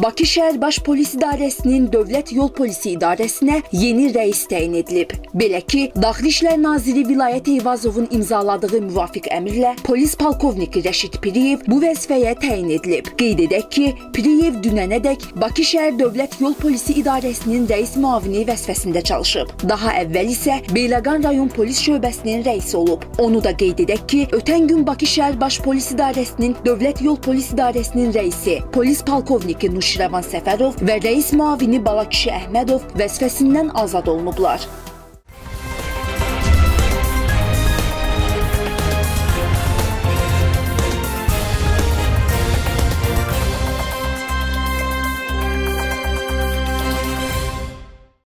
Bakı Şəhər Baş Polis İdarəsinin Dövlət Yol Polisi İdarəsinə yeni rəis təyin edilib. Belə ki, Daxili İşlər naziri Vilayət Eyvazovun imzaladığı müvafiq əmrlə polis polkovniki Rəşid Piriyev bu vəzifəyə təyin edilib. Qeyd edək ki, Piriyev dünənədək Bakı Şəhər Dövlət Yol Polisi İdarəsinin rəis müavini vəzifəsində çalışıb. Daha əvvəl isə Beyləqan Rayon Polis Şöbəsinin rəisi olub. Onu da qeyd edək ki, ötən gün Bakı Şəhər Baş Polis İdarəsinin Dövlət Yol Polis İdarəsinin rəisi, polis polkovniki Nuşirəvan Səfərov və rəis müavini Balakişi Əhmədov vəzifəsindən azad olunublar.